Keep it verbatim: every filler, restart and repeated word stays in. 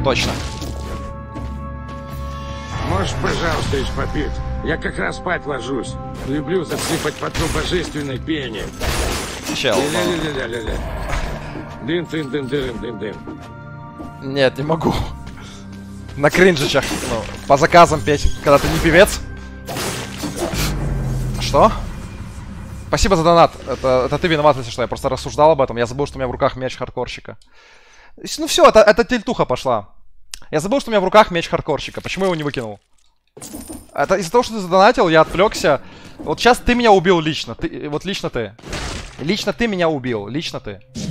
Точно. Можешь, пожалуйста, лишь попить? Я как раз спать ложусь. Люблю засыпать потом божественной пение. Чел. Ля-ля-ля-ля-ля-ля. Дын-дын-дын-дын-дын-дын. Нет, не могу. На кринжичах. Ну, по заказам петь, когда ты не певец. Что? Спасибо за донат. Это, это ты виноват, если что. Я просто рассуждал об этом. Я забыл, что у меня в руках меч хардкорщика. Ну все, это, это тильтуха пошла. Я забыл, что у меня в руках меч хардкорщика. Почему я его не выкинул? Это из-за того, что ты задонатил, я отвлекся. Вот сейчас ты меня убил лично. Ты, вот лично ты. Лично ты меня убил. Лично ты.